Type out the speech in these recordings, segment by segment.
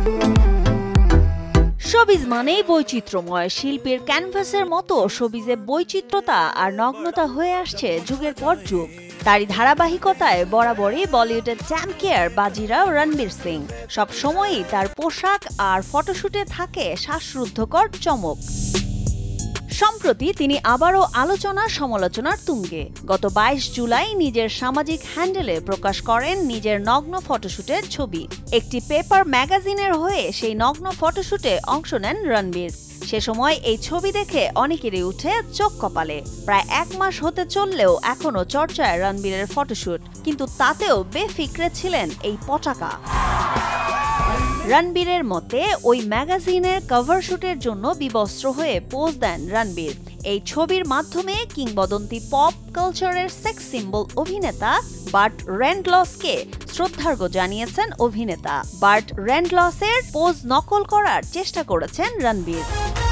Showbiz মানেই বৈচিত্র্যময়। শিল্পীর ক্যানভাসের মতো শোবিজে বৈচিত্র্যতা আর নগ্নতা হয়ে আসছে যুগের পর যুগ। তারই ধারাবাহিকতায় বরাবরই বলিউডের চ্যাম্পিয়ন বাজিরাও রণবীর সিং। সব সময়ই তার পোশাক আর ফটোশুটে থাকে শ্বাসরুদ্ধকর চমক। সম্প্রতি তিনি আবারও আলোচনা সমালোচনার তুঙ্গে। গত 22 জুলাই নিজের সামাজিক হ্যান্ডেলে প্রকাশ করেন নিজের নগ্ন ফটোশুটের ছবি। একটি পেপার ম্যাগাজিনের হয়ে সেই নগ্ন ফটোশুটে অংশ নেন রণবীর। সে সময় এই ছবি দেখে অনেকেরই উঠে চোখ কপালে। প্রায় 1 মাস হতে চললেও এখনও চর্চায় রণবীরের ফটোশুট, কিন্তু তাতেও বেফিক্রে ছিলেন এই পটাকা। রণবীরের মতে ওই ম্যাগাজিনের কভার শুটের জন্য বিবস্ত্র হয়ে পোজ দেন রণবীর। এই ছবির মাধ্যমে কিংবদন্তি পপ কালচারের সেক্স সিম্বল অভিনেতা বার্ট রেন্ডলসকে শ্রদ্ধার্ঘ্য জানিয়েছেন অভিনেতা। বার্ট রেন্ডলসের পোজ নকল করার চেষ্টা করেছেন রণবীর।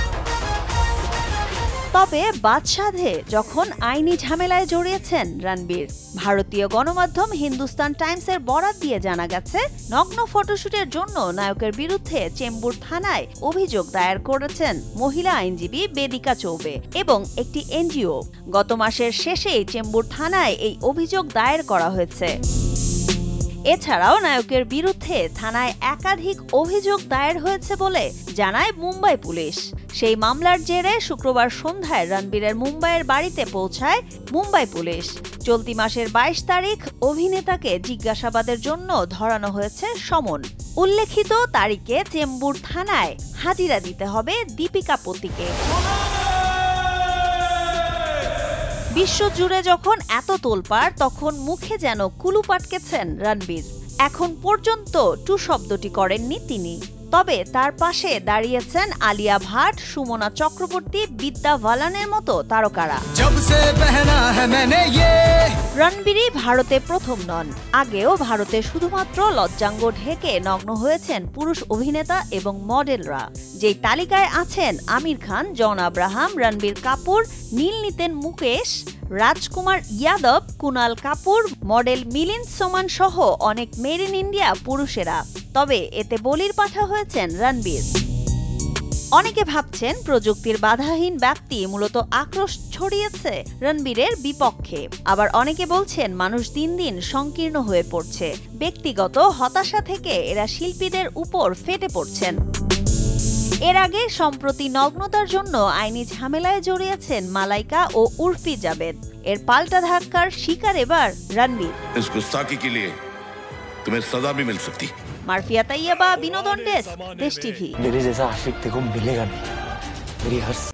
তবে বাদশাধে যখন আইনি ঝামেলায় জড়িয়েছেন রণবীর। ভারতীয় গণমাধ্যম হিন্দুস্তান টাইমসের বরাত দিয়ে জানা গেছে, নগ্ন ফটোশুটের জন্য নায়কের বিরুদ্ধে চেম্বুর থানায় অভিযোগ দায়ের করেছেন মহিলা আইনজীবী বেদিকা চৌবে এবং একটি এনজিও। গত মাসের শেষেই চেম্বুর থানায় এই অভিযোগ দায়ের করা হয়েছে। এছাড়াও নায়কের বিরুদ্ধে থানায় একাধিক অভিযোগ দায়ের হয়েছে বলে জানায় মুম্বাই পুলিশ। সেই মামলার জেরে শুক্রবার সন্ধ্যায় রণবীরের মুম্বাইয়ের বাড়িতে পৌঁছায় মুম্বাই পুলিশ। চলতি মাসের 22 তারিখ অভিনেতাকে জিজ্ঞাসাবাদের জন্য ধরানো হয়েছে সমন। উল্লেখিত তারিখে চেম্বুর থানায় হাজিরা দিতে হবে দীপিকা পতিকে। বিশ্বজুড়ে যখন এত তোলপাড়, তখন মুখে যেন কুলুপ আটকেছেন রণবীর। এখন পর্যন্ত টু শব্দটি করেননি তিনি। তবে তার পাশে দাঁড়িয়েছেন আলিয়া ভাট, সুমনা চক্রবর্তী, বিদ্যা বালানের মতো তারকারা। রণবীরই ভারতে প্রথম নন। আগেও ভারতে শুধুমাত্র লজ্জাঙ্গ ঢেকে নগ্ন হয়েছেন পুরুষ অভিনেতা এবং মডেলরা। যেই তালিকায় আছেন আমির খান, জন আব্রাহাম, রণবীর কাপুর, নীলনিতেন মুকেশ, রাজকুমার ইয়াদব, কুনাল কাপুর, মডেল মিলিন্দ সোমান সহ অনেক মেড ইন ইন্ডিয়া পুরুষেরা। তবে এতে বলির পাঠা হয়েছেন রণবীর। অনেকে ভাবছেন প্রযুক্তির বাধাহীন ব্যাপ্তি মূলত আক্রোশ ছড়িয়েছে রণবীরের বিপক্ষে। আবার অনেকে বলছেন মানুষ দিন দিন সংকীর্ণ হয়ে পড়ছে। ব্যক্তিগত হতাশা থেকে এরা শিল্পীদের উপর ফেটে পড়ছেন। এর আগে সম্প্রতি নগ্নতার জন্য আইনি ঝামেলায় জড়িয়েছেন মালাইকা ও উর্ফি জাবেদ। এর পাল্টা ধাক্কার শিকার এবার রণবীর। মারফিয়া তাইয়াবা, বিনোদন ডেস্ক, দেশ টিভি।